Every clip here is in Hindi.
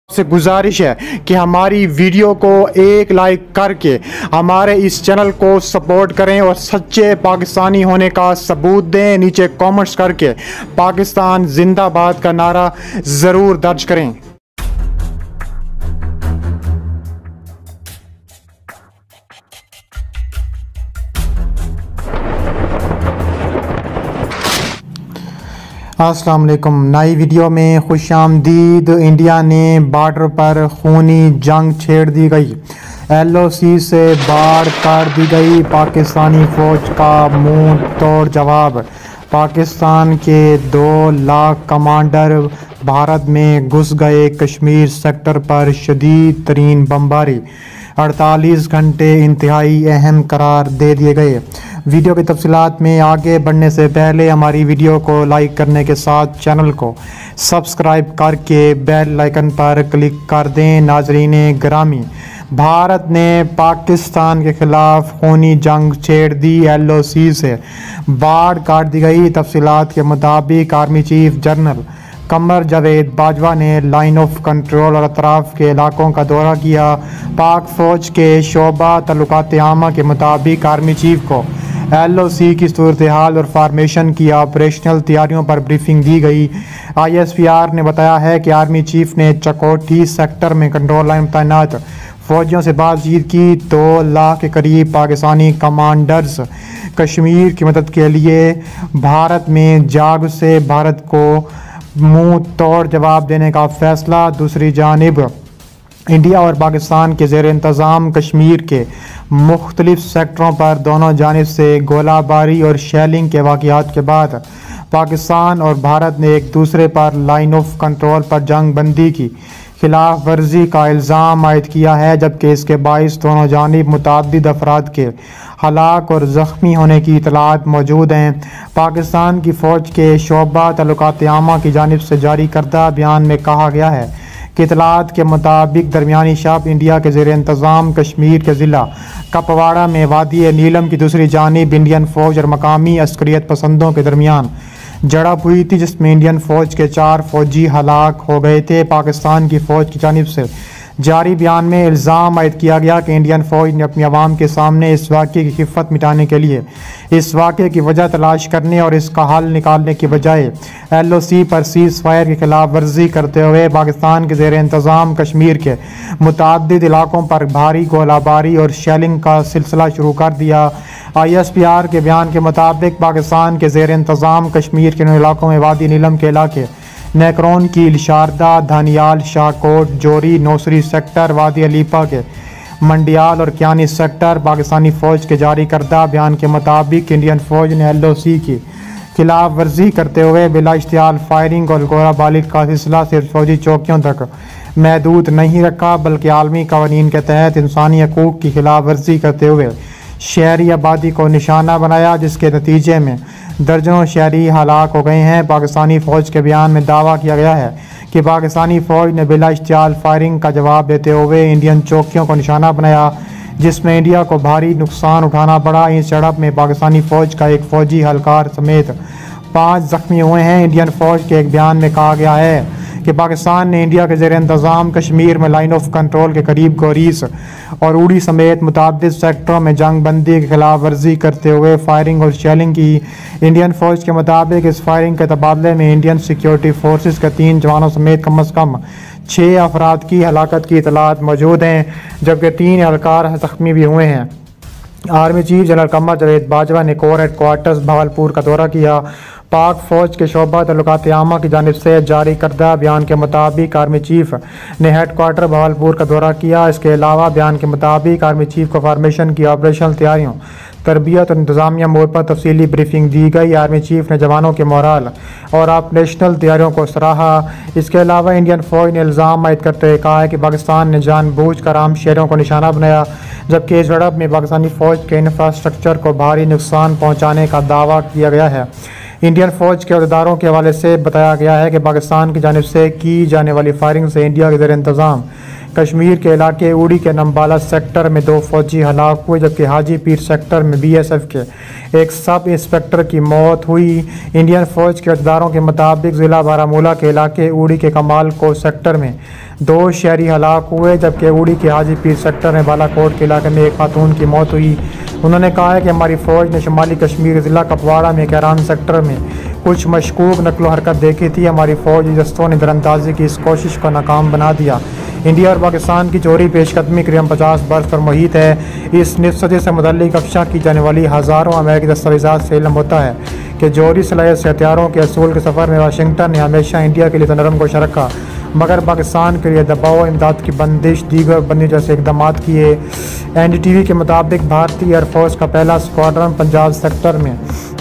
से गुजारिश है कि हमारी वीडियो को एक लाइक करके हमारे इस चैनल को सपोर्ट करें और सच्चे पाकिस्तानी होने का सबूत दें। नीचे कमेंट्स करके पाकिस्तान जिंदाबाद का नारा ज़रूर दर्ज करें। अस्सलाम वालेकुम। नई वीडियो में खुशामदीद। इंडिया ने बॉर्डर पर खूनी जंग छेड़ दी गई। LOC से बाढ़ कर दी गई। पाकिस्तानी फ़ौज का मुंह तोड़ जवाब। पाकिस्तान के 2 लाख कमांडर भारत में घुस गए। कश्मीर सेक्टर पर शदीद तरीन बमबारी। 48 घंटे इंतहाई अहम करार दे दिए गए। वीडियो की तफसीलात में आगे बढ़ने से पहले हमारी वीडियो को लाइक करने के साथ चैनल को सब्सक्राइब करके बेल आइकन पर क्लिक कर दें। नाजरीन गिरामी, भारत ने पाकिस्तान के खिलाफ खूनी जंग छेड़ दी। LOC से बाढ़ काट दी गई। तफसीलात के मुताबिक army chief general Qamar Javed Bajwa ने लाइन ऑफ कंट्रोल और अतराफ के इलाकों का दौरा किया। पाक फ़ौज के शोबा तल्लुकात आमा के मुताबिक आर्मी चीफ को LOC की सूरत हाल और फार्मेशन की ऑपरेशनल तैयारियों पर ब्रीफिंग दी गई। ISPR ने बताया है कि आर्मी चीफ ने चकोठी सेक्टर में कंट्रोल लाइन तैनात फ़ौजियों से बातचीत की। 2 लाख के करीब पाकिस्तानी कमांडर्स कश्मीर की मदद के लिए भारत में जाग से भारत को मुंह तोड़ जवाब देने का फैसला। दूसरी जानिब इंडिया और पाकिस्तान के ज़ेर इंतज़ाम कश्मीर के मुख्तलिफ सेक्टरों पर दोनों जानिब से गोलाबारी और शेलिंग के वाक़यात के बाद पाकिस्तान और भारत ने एक दूसरे पर लाइन ऑफ कंट्रोल पर जंग बंदी की खिलाफ वर्जी का इल्ज़ाम आयद किया है, जबकि इसके बाइस दोनों जानिब मुतअद्दिद अफराद के हलाक और ज़ख्मी होने की इतलात मौजूद हैं। पाकिस्तान की फ़ौज के शोबा तल्लुकात आमा की जानिब से जारी करदा बयान में कहा गया है कि इतलात के मुताबिक दरमियानी शब इंडिया के ज़ेर इंतज़ाम कश्मीर के ज़िला कपवाड़ा में वादी नीलम की दूसरी जानिब इंडियन फ़ौज और मकामी अस्करियत पसंदों के दरमियान झड़प हुई थी, जिसमें इंडियन फ़ौज के 4 फ़ौजी हलाक हो गए थे। पाकिस्तान की फ़ौज की जानिब से जारी बयान में इल्ज़ाम आयद किया गया कि इंडियन फ़ौज ने अपनी आवाम के सामने इस वाक़े की खिफ़त मिटाने के लिए इस वाक़े की वजह तलाश करने और इसका हल निकालने की बजाय LOC पर सीज़ फायर की खिलाफ वर्जी करते हुए पाकिस्तान के ज़ेर इंतज़ाम कश्मीर के मुतअद्दिद इलाकों पर भारी गोलाबारी और शेलिंग का सिलसिला शुरू कर दिया। ISPR के बयान के मुताबिक पाकिस्तान के ज़ेर इंतज़ाम कश्मीर के इलाकों में वादी नीलम के इलाके नेकरोन की शारदा, धानियाल, शाहकोट, जोरी, नौसरी सेक्टर, वादी अलीपा के मंडियाल और क्यानी सेक्टर। पाकिस्तानी फ़ौज के जारी करदा बयान के मुताबिक इंडियन फ़ौज ने LOC की खिलाफ वर्जी करते हुए बिला इश्तियाल फायरिंग और गोलाबारी का सिलसिला सिर्फ फौजी चौकियों तक महदूद नहीं रखा, बल्कि आलमी कवानीन के तहत इंसानी हकूक़ की खिलाफ वर्जी करते हुए शहरी आबादी को निशाना बनाया, जिसके नतीजे में दर्जनों शहरी हलाक हो गए हैं। पाकिस्तानी फ़ौज के बयान में दावा किया गया है कि पाकिस्तानी फ़ौज ने बिला इश्तियाल फायरिंग का जवाब देते हुए इंडियन चौकियों को निशाना बनाया, जिसमें इंडिया को भारी नुकसान उठाना पड़ा। इस झड़प में पाकिस्तानी फ़ौज का एक फ़ौजी हलकार समेत 5 ज़ख्मी हुए हैं। इंडियन फ़ौज के एक बयान में कहा गया है कि पाकिस्तान ने इंडिया के ज़ेर इंतज़ाम कश्मीर में लाइन ऑफ कंट्रोल के करीब गोरीस और उड़ी समेत मुतअद्दिद सेक्टरों में जंग बंदी की खिलाफ वर्जी करते हुए फायरिंग और शेलिंग की। इंडियन फ़ौज के मुताबिक इस फायरिंग के तबादले में इंडियन सिक्योरिटी फोर्सेस के 3 जवानों समेत कम अज़ कम 6 अफराद की हलाकत की इतलात मौजूद हैं, जबकि 3 एहलकार ज़ख्मी भी हुए हैं। Army chief general Qamar Javed Bajwa ने कोर हेडक्वार्टर्स भावलपुर का दौरा किया। पाक फ़ौज के शोबा तल्लुकात आमा की जानिब से जारी करदा बयान के मुताबिक आर्मी चीफ ने हेडक्वार्टर भावलपुर का दौरा किया। इसके अलावा बयान के मुताबिक आर्मी चीफ को फार्मेशन की ऑपरेशनल तैयारियों, तरबियत और इंतज़ामिया मोड पर तफसीली ब्रीफिंग दी गई। आर्मी चीफ ने जवानों के मोराल और ऑपरेशनल तैयारियों को सराहा। इसके अलावा इंडियन फ़ौज ने इल्ज़ाम आयद करते हुए कहा है कि पाकिस्तान ने जानबूझकर आम शहरों को निशाना बनाया, जबकि इस झड़प में पाकिस्तानी फ़ौज के इंफ्रास्ट्रक्चर को भारी नुकसान पहुँचाने का दावा किया गया है। इंडियन फ़ौज के अहदेदारों के हवाले से बताया गया है कि पाकिस्तान की जानिब से की जाने वाली फायरिंग से इंडिया के ज़ेर इंतज़ाम कश्मीर के इलाके उड़ी के नम्बाला सेक्टर में 2 फौजी हलाक हुए, जबकि हाजी पीर सेक्टर में BSF के एक सब इंस्पेक्टर की मौत हुई। इंडियन फ़ौज के अहदेदारों के मुताबिक ज़िला बारामूला के इलाके उड़ी के कमाल को सेक्टर में 2 शहरी हलाक हुए, जबकि उड़ी के हाजी पीर सेक्टर में बालाकोट के इलाके में एक खातून की मौत हुई। उन्होंने कहा है कि हमारी फ़ौज ने शुमाली कश्मीर ज़िला कपवाड़ा में कैरान सेक्टर में कुछ मशकूक नकलो हरकत देखी थी। हमारी फ़ौजी दस्तों ने दरअंदाजी की इस कोशिश को नाकाम बना दिया। इंडिया और पाकिस्तान की जौहरी पेशकदमी करीबन 50 बरस पर मुहित है। इस निस्फ सदी से मुतल्लिक अफशा की जाने वाली हज़ारों अमेरिकी दस्तावेज़ात से इल्म होता है कि जौहरी सलाहियत से हथियारों के असूल के सफ़र में वाशिंगटन ने हमेशा इंडिया के लिए तो नरम गोश रखा, मगर पाकिस्तान के लिए दबाव, इमदाद की बंदिश, दीगर बंदी जैसे इकदाम किए। NDTV के मुताबिक भारतीय एयरफोर्स का पहला स्क्वाड्रन पंजाब सेक्टर में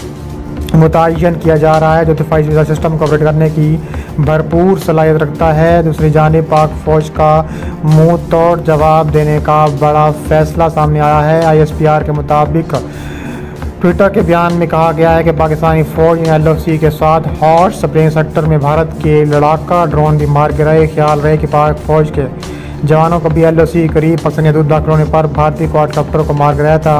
मुतय्यन किया जा रहा है, जो दिफाई सिस्टम को ऑपरेट करने की भरपूर सलाहियत रखता है। दूसरी जानिब पाक फ़ौज का मुंह तोड़ जवाब देने का बड़ा फैसला सामने आया है। ISPR के मुताबिक ट्विटर के बयान में कहा गया है कि पाकिस्तानी फ़ौज ने LOC के साथ हॉट स्प्रिंग सेक्टर में भारत के लड़ाका ड्रोन भी मार गिराए। ख्याल रहे कि पाक फ़ौज के जवानों को भी LOC के करीब पाकिस्तानी हदूद दाखिल होने पर भारतीय क्वाडकॉप्टर को मार गिराया था।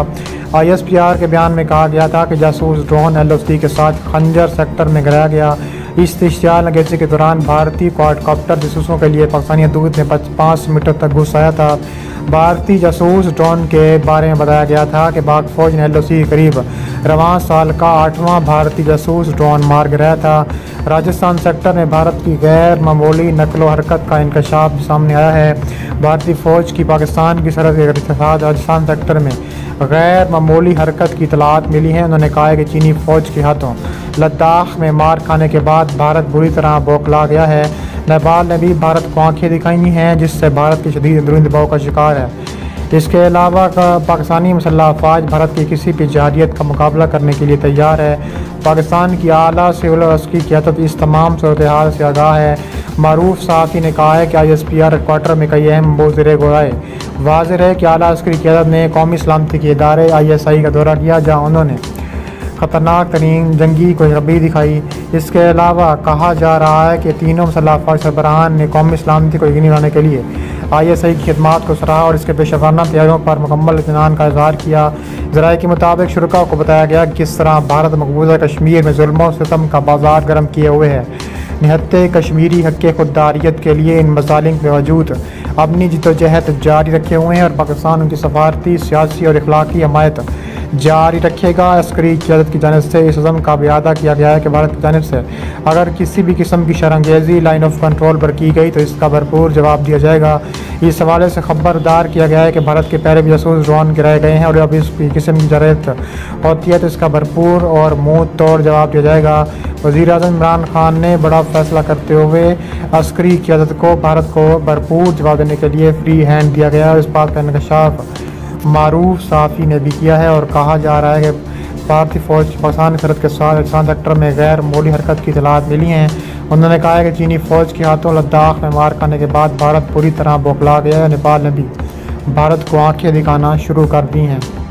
ISPR के बयान में कहा गया था कि जासूस ड्रोन LOC के साथ खंजर सेक्टर में गिराया गया। इस इश्तियाल नगेज़ी के दौरान भारतीय क्वाडकॉप्टर जासूसों के लिए पाकिस्तानी हदूद में 5 मीटर तक घुस आया था। भारतीय जासूस ड्रोन के बारे में बताया गया था कि पाक फ़ौज ने LOC के करीब रवां साल का 8वां भारतीय जासूस ड्रोन मार गिराया था। राजस्थान सेक्टर में भारत की गैर मामूली नकलो हरकत का इंकशाफ सामने आया है। भारतीय फ़ौज की पाकिस्तान की सरहद के साथ राजस्थान सेक्टर में गैर मामूली हरकत की इतलात मिली है। उन्होंने कहा है कि चीनी फ़ौज के हाथों लद्दाख में मार खाने के बाद भारत बुरी तरह बौखला गया है। नेपाल ने भी भारत को आंखें दिखाई हैं, जिससे भारत के शदीद अंदरूनी दबाव का शिकार है। इसके अलावा पाकिस्तानी मुसल्लह अफवाज भारत की किसी भी जहारियत का मुकाबला करने के लिए तैयार है। पाकिस्तान की आला सिविल और अस्करी क़यादत इस तमाम सूरत हाल से आगाह है। मारूफ सहाफ़ी ने कहा है कि ISPR हेडक्वार्टर में कई अहम मोज़रे गोराए। वाज़ेह है कि आला अस्करी क़यादत ने कौमी सलामती के इदारे ISI का दौरा किया, जहाँ उन्होंने ख़तरनाक तरीन जंगी खुशखबरी दिखाई। इसके अलावा कहा जा रहा है कि तीनों मुसल्लह अफवाज सरबराहान ने कौमी सलामती को यकीनी बनाने के लिए ISI की खिदमात को सराहा और इसके पेशवाराना तैयारियों पर मुकम्मल इत्मीनान का इज़हार किया। ज़राए के मुताबिक शुरका को बताया गया कि किस तरह भारत मकबूजा कश्मीर में जुल्म सितम का बाजार गर्म किए हुए है। निहत्ते कश्मीरी हक़ खुददारियत के लिए इन मज़ालिम के बावजूद अपनी जिद्दोजहद जारी रखे हुए हैं और पाकिस्तान उनकी सफारती, सियासी और इखलाकी हमायत जारी रखेगा। अस्करी क़यादत की जानिब से इस अज़म का वादा किया गया है कि भारत की जानिब से अगर किसी भी किस्म की शरंगेज़ी लाइन ऑफ कंट्रोल पर की गई तो इसका भरपूर जवाब दिया जाएगा। इस हवाले से खबरदार किया गया है कि भारत के पहले भी जासूस ड्रोन गिराए गए हैं और अब इस किस्म की जरूरत होती है तो इसका भरपूर और मुँह तोड़ जवाब दिया जाएगा। वज़ीर-ए-आज़म इमरान खान ने बड़ा फैसला करते हुए अस्करी क़यादत को भारत को भरपूर जवाब देने के लिए फ्री हैंड दिया गया है। इस बात का इंकशाफ मारूफ सहाफ़ी ने भी किया है और कहा जा रहा है कि भारतीय फ़ौज पाकिस्तान सरहद के साथ राजस्थान सेक्टर में गैर मामूली हरकत की इतलात मिली हैं। उन्होंने कहा है कि चीनी फ़ौज के हाथों लद्दाख में मार खाने के बाद भारत पूरी तरह बौखला गया है। नेपाल ने भी भारत को आंखें दिखाना शुरू कर दी हैं।